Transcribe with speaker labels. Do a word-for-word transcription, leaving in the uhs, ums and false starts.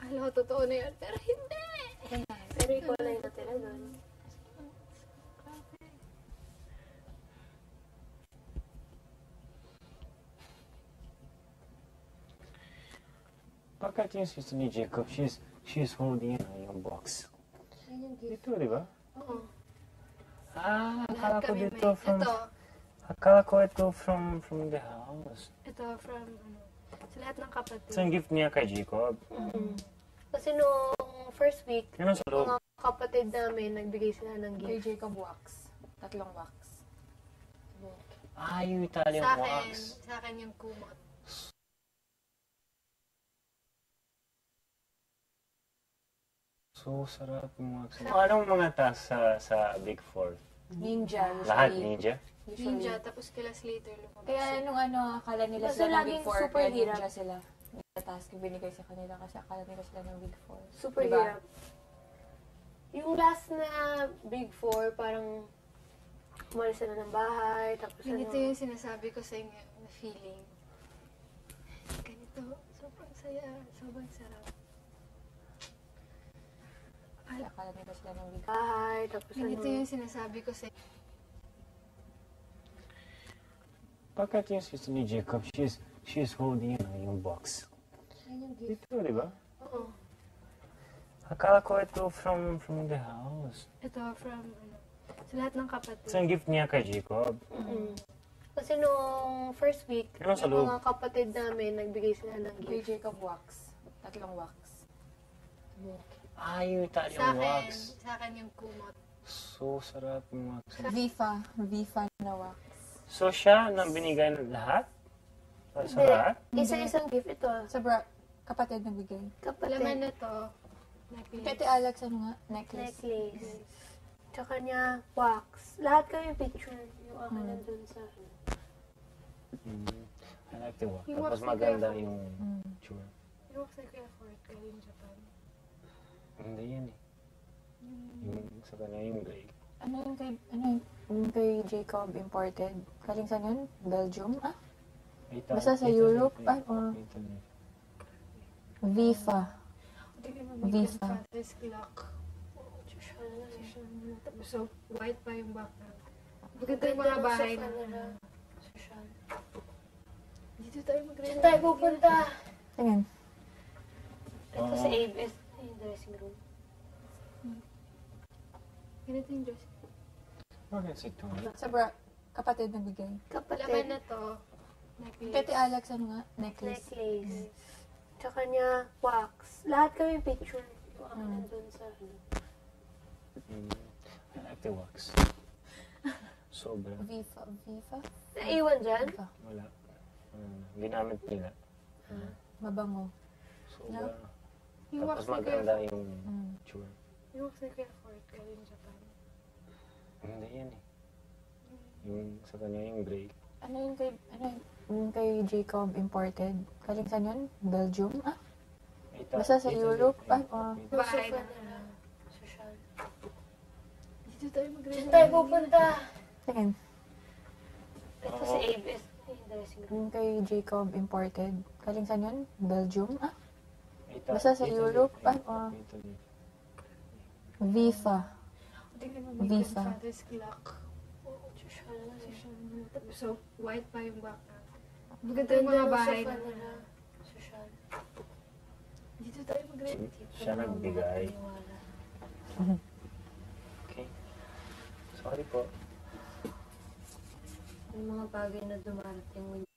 Speaker 1: Akala ko totoo na yun, pero hindi!
Speaker 2: Pero ikaw lang yung natira doon.
Speaker 3: Bakit yung sister ni Jacob, she's, she's holding ano, yung box. Dito, di ba?
Speaker 2: Oo.
Speaker 3: Ah, akala
Speaker 1: Lahat
Speaker 3: ko
Speaker 1: kami
Speaker 3: dito
Speaker 1: may,
Speaker 3: from...
Speaker 1: ito,
Speaker 3: Akala ko ito from from the house.
Speaker 1: ito from, ano, sa lahat ng kapatid.
Speaker 3: So, yung gift niya kay Jacob.
Speaker 2: Mm. Kasi nung first week,
Speaker 3: Ano sa loob?
Speaker 2: mga kapatid namin, nagbigay sila ng
Speaker 4: Kay
Speaker 2: gift.
Speaker 4: Jacob wax. Tatlong wax.
Speaker 3: Ah, yung Italian
Speaker 1: Sa akin,
Speaker 3: wax.
Speaker 1: sa akin yung kumot.
Speaker 3: So, sarap yung wax. Anong mga task sa, sa Big Four?
Speaker 4: Ninja, usually.
Speaker 3: Lahat ninja?
Speaker 4: Usually.
Speaker 1: Ninja, tapos kilas later lumabas.
Speaker 4: Kaya nung ano, akala nila
Speaker 2: Kasi
Speaker 4: sila ng
Speaker 2: laging
Speaker 4: Big Four,
Speaker 2: super
Speaker 4: kaya
Speaker 2: hirap.
Speaker 4: ninja sila. Ninja task yung binigay sa kanila kasi akala nila sila ng Big Four.
Speaker 2: Super
Speaker 4: Diba?
Speaker 2: hirap. Yung last na Big Four, parang umalis na ng bahay, tapos
Speaker 1: Ganito
Speaker 2: ano,
Speaker 1: yung sinasabi ko sa inyo na feeling. Ganito, sobrang saya, sobrang sarap.
Speaker 4: Kaya akala nila sila ng Big Four.
Speaker 2: bahay, tapos
Speaker 1: Ganito
Speaker 2: ano,
Speaker 1: yung sinasabi ko sa
Speaker 3: Bakit yung sister ni Jacob, she's, she's holding ano, yung box. Dito, di ba?
Speaker 2: oo.
Speaker 3: Akala ko ito from from the house.
Speaker 1: ito from, ano, sa lahat ng kapatid.
Speaker 3: So, yung gift niya kay Jacob.
Speaker 2: Mm. Kasi nung first week,
Speaker 3: Ano sa loob?
Speaker 2: mga kapatid namin, nagbigay sila ng
Speaker 4: Kay
Speaker 2: gift.
Speaker 4: Jacob wax. Tatlong wax.
Speaker 3: Ah, yung Italian
Speaker 1: Sa akin,
Speaker 3: wax.
Speaker 1: sa akin yung kumot.
Speaker 3: So, sarap yung wax.
Speaker 4: Vifa. Vifa na wax.
Speaker 3: So, siya nang binigay ng lahat? Para sa
Speaker 2: Hindi.
Speaker 3: lahat?
Speaker 2: Isa-isang gift ito.
Speaker 4: Sa bra, kapatid na bigay.
Speaker 2: Kapatid.
Speaker 1: Laman na to, necklace.
Speaker 4: Kay Ate Alex, ano nga? Necklace.
Speaker 2: Necklace. Tsaka niya, wax. Lahat kami picture. Yung akin
Speaker 4: Hmm.
Speaker 2: nandun sa...
Speaker 3: Mm. I like the wax.
Speaker 1: Yung
Speaker 3: Tapos
Speaker 1: wax ni
Speaker 3: maganda
Speaker 1: Kuya
Speaker 3: yung
Speaker 4: Mm.
Speaker 3: tsura.
Speaker 1: Yung wax na kaya Fort, galing Japan.
Speaker 3: Hindi yan eh. Yung sa kanya yung gray.
Speaker 4: Ano yung kay, ano yung, yung kay Jacob imported? Galing saan yun? Belgium? Ah?
Speaker 3: Ita-
Speaker 4: Basta sa
Speaker 3: Italy,
Speaker 4: Europe?
Speaker 3: Italy.
Speaker 4: Ay, or
Speaker 3: Italy.
Speaker 4: Vifa.
Speaker 1: Hindi ka mabigyan
Speaker 4: Visa.
Speaker 1: father's clock. Tapos so, white pa yung background. Maganda yung mga bahay na.
Speaker 2: Social.
Speaker 1: Dito tayo mag-rent.
Speaker 2: Saan tayo pupunta?
Speaker 4: Tingin.
Speaker 2: Ito sa A B S. Ay, yung dressing room.
Speaker 1: Ganito yung dress.
Speaker 3: Bakit si Tony?
Speaker 4: Sa bra, kapatid na bigay.
Speaker 1: Laman
Speaker 2: Kapatid.
Speaker 1: na to,
Speaker 4: Kay
Speaker 1: necklace.
Speaker 4: Ate Alex, ano nga? Necklace.
Speaker 2: Necklace. Tsaka niya, wax. Lahat kami picture. Yung akin
Speaker 4: Hmm.
Speaker 2: nandun sa...
Speaker 3: Mm. I like the wax. Sobra.
Speaker 4: Vifa. Vifa?
Speaker 2: Naiwan dyan?
Speaker 4: Vifa.
Speaker 3: Wala. Um, ginamit nila.
Speaker 4: Mabango.
Speaker 3: Sobra.
Speaker 1: Yung wax
Speaker 3: Tapos
Speaker 1: na
Speaker 3: maganda
Speaker 1: kaya
Speaker 3: yung
Speaker 4: Mm.
Speaker 3: tsura.
Speaker 1: Yung wax na kaya Fort, galing Japan.
Speaker 3: Hindi yan eh. Yung sa kanya yung gray.
Speaker 4: Ano yung kay, ano yung, yung kay Jacob imported? Galing saan yun? Belgium? Ah?
Speaker 3: Ita-
Speaker 4: Basta sa
Speaker 3: Italy,
Speaker 4: Europe?
Speaker 3: Italy.
Speaker 4: Ay, or
Speaker 2: Yung
Speaker 1: Bahay
Speaker 2: sofa
Speaker 1: na.
Speaker 2: nila. Social.
Speaker 1: Dito tayo mag-rent.
Speaker 2: Saan tayo pupunta?
Speaker 4: tingin.
Speaker 2: Ito sa A B S. Ay, yung dressing room.
Speaker 4: Yung kay Jacob imported. Galing saan yun? Belgium? Ah?
Speaker 3: Ita-
Speaker 4: Basta sa
Speaker 3: Italy,
Speaker 4: Europe?
Speaker 3: Italy.
Speaker 4: Ay, or
Speaker 3: Italy.
Speaker 4: Vifa.
Speaker 1: Hindi ka mabigyan
Speaker 4: Visa.
Speaker 1: father's clock.
Speaker 2: Social.
Speaker 1: Tapos so, white pa yung background. Maganda yung mga bahay na.
Speaker 2: nila. Social.
Speaker 1: Dito tayo mag-rent.
Speaker 3: Siya nagbigay. Okay. Sorry po.
Speaker 2: Yung mga bagay na dumarating